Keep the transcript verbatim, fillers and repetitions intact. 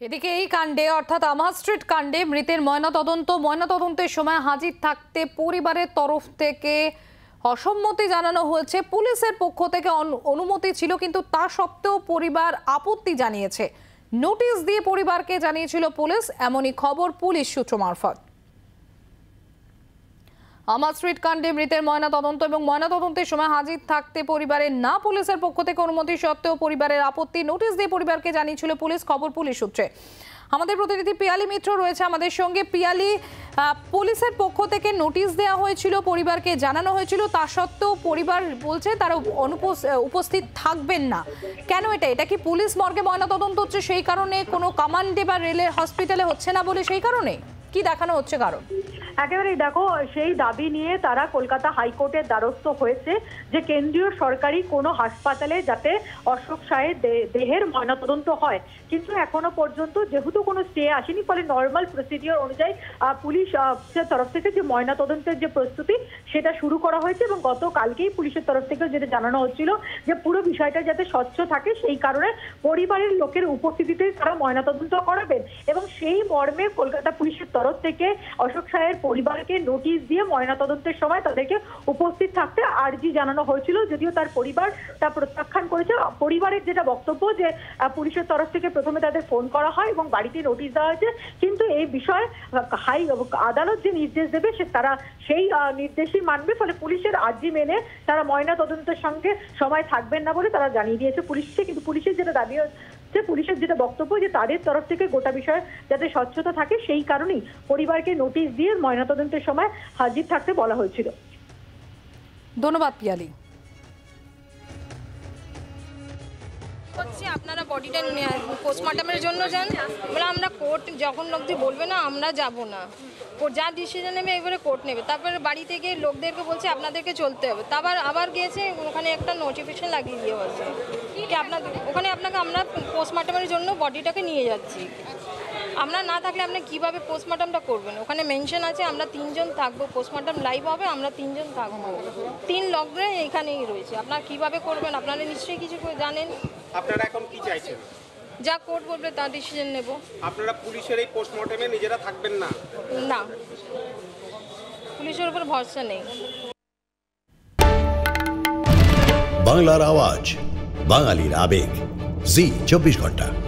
এদিকে এই কাণ্ডে অর্থাৎ আমার স্ট্রিট কাণ্ডে মৃতের ময়নাতদন্ত ময়নাতদন্তের সময় হাজির থাকতে পরিবারের তরফ থেকে অসম্মতি জানানো হয়েছে। পুলিশের পক্ষ থেকে অনুমতি ছিল, কিন্তু তা সত্ত্বেও পরিবার আপত্তি জানিয়েছে। নোটিশ দিয়ে পরিবারকে জানিয়েছিল পুলিশ, এমনই খবর পুলিশ সূত্র মারফত। আমার স্ট্রিট কাণ্ডে মৃতের ময়নাতদন্ত এবং ময়নাতদন্তের সময় হাজির থাকতে পরিবারের না পুলিশের পক্ষ থেকে অনুমতি সত্ত্বেও পরিবারের আপত্তি নোটিশ দিয়ে পরিবারকে জানিয়েছিল পুলিশ, খবর পুলিশ সূত্রে। আমাদের প্রতিনিধি পিয়ালি মিত্র রয়েছে আমাদের সঙ্গে। পিয়ালি, পুলিশের পক্ষ থেকে নোটিশ দেওয়া হয়েছিল, পরিবারকে জানানো হয়েছিল, তা সত্ত্বেও পরিবার বলছে তারা উপস্থিত থাকবেন না। কেন এটা? এটা কি পুলিশ মর্গে ময়নাতদন্ত হচ্ছে সেই কারণে, কোনো কমান্ডে বা রেলের হসপিটালে হচ্ছে না বলে সেই কারণে কি দেখানো হচ্ছে কারণ? একেবারেই দেখো, সেই দাবি নিয়ে তারা কলকাতা হাইকোর্টের দ্বারস্থ হয়েছে যে কেন্দ্রীয় সরকারি কোনো হাসপাতালে যাতে অশোক সাহের দেহের ময়নাতদন্ত হয়। কিন্তু এখনো পর্যন্ত যেহেতু কোনো স্টে আসেনি, ফলে নর্মাল প্রসিডিওর অনুযায়ী পুলিশ তরফ থেকে যে ময়নাতদন্তের যে প্রস্তুতি সেটা শুরু করা হয়েছে এবং গতকালকেই পুলিশের তরফ থেকে যেটা জানানো হচ্ছিল যে পুরো বিষয়টা যাতে স্বচ্ছ থাকে সেই কারণে পরিবারের লোকের উপস্থিতিতে তারা ময়নাতদন্ত করাবেন। এবং সেই মর্মে কলকাতা পুলিশের তরফ থেকে অশোক সাহের পরিবারকে নোটিশ দিয়ে ময়নাতদন্তের সময় তাদেরকে উপস্থিত থাকতে আর্জি জানানো হয়েছিল, যদিও তার পরিবার তা প্রত্যাখ্যান করেছে। পরিবারের যেটা বক্তব্য যে পুলিশের তরফ থেকে প্রথমে তাদের ফোন করা হয় এবং বাড়িতে নোটিশ দেওয়া হয়েছে, কিন্তু এই বিষয়ে হাই আদালত যে নির্দেশ দেবে সে তারা সেই নির্দেশই মানবে। ফলে পুলিশের আর্জি মেনে তারা ময়নাতদন্তের সঙ্গে সময় থাকবেন না বলে তারা জানিয়ে দিয়েছে পুলিশকে। কিন্তু পুলিশের যেটা দাবি হচ্ছে, পুলিশের যেটা বক্তব্য যে তাদের তরফ থেকে গোটা বিষয়ে যাতে স্বচ্ছতা থাকে সেই কারণেই পরিবারকে নোটিশ দিয়ে ময়নাতদন্তের সময় হাজির থাকতে বলা হয়েছিল। ধন্যবাদ পিয়ালি। হচ্ছে আপনারা বডিটা পোস্টমর্টমের জন্য যান বলে, আমরা কোর্ট যখন অবধি বলবে না আমরা যাব না, কোর্ট যা ডিসিশন নেবে এবারে কোর্ট নেবে। তারপরে বাড়ি থেকে লোকদেরকে বলছে আপনাদেরকে চলতে হবে, তারপর আবার গিয়েছে ওখানে একটা নোটিফিকেশন লাগিয়ে দিয়ে বলছে কি আপনাদের ওখানে আপনাকে আমরা পোস্টমর্টমের জন্য বডিটাকে নিয়ে যাচ্ছি। আমরা না থাকলে আপনি কীভাবে পোস্টমর্টমটা করবেন? ওখানে মেনশন আছে আমরা তিনজন থাকবো, পোস্টমর্টম লাইভ হবে, আমরা তিনজন থাকবো, তিন লগ্নে এখানেই রয়েছে। আপনারা কীভাবে করবেন? আপনারা নিশ্চয়ই কিছু জানেন। আপনারা এখন কি চাইছেন? যা কোর্ট বলবে তার ডিসিশন নেব। আপনারা পুলিশের এই পোস্টমর্টমে নিজেরা থাকবেন না? না, পুলিশের উপর ভরসা নেই। বাংলার আওয়াজ, বাঙালির আবেগ, জি চব্বিশ ঘন্টা।